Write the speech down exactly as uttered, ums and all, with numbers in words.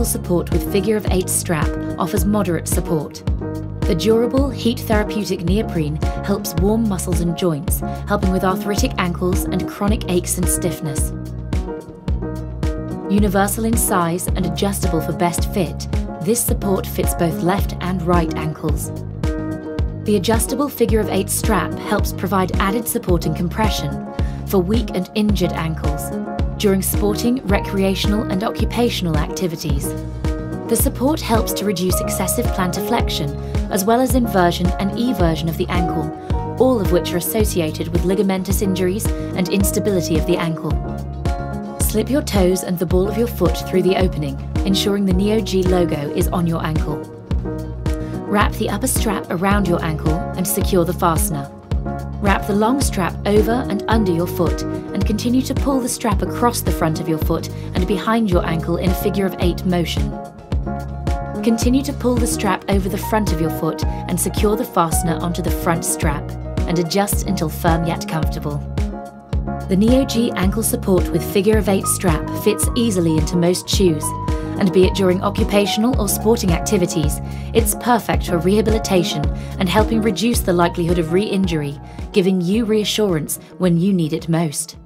ankle support with figure of eight strap offers moderate support. The durable, heat therapeutic neoprene helps warm muscles and joints, helping with arthritic ankles and chronic aches and stiffness. Universal in size and adjustable for best fit, this support fits both left and right ankles. The adjustable figure of eight strap helps provide added support and compression for weak and injured ankles during sporting, recreational and occupational activities. The support helps to reduce excessive plantar flexion, as well as inversion and eversion of the ankle, all of which are associated with ligamentous injuries and instability of the ankle. Slip your toes and the ball of your foot through the opening, ensuring the Neo-G logo is on your ankle. Wrap the upper strap around your ankle and secure the fastener. Wrap the long strap over and under your foot and continue to pull the strap across the front of your foot and behind your ankle in a figure of eight motion. Continue to pull the strap over the front of your foot and secure the fastener onto the front strap and adjust until firm yet comfortable. The Neo-G ankle support with figure of eight strap fits easily into most shoes, and be it during occupational or sporting activities, it's perfect for rehabilitation and helping reduce the likelihood of re-injury, giving you reassurance when you need it most.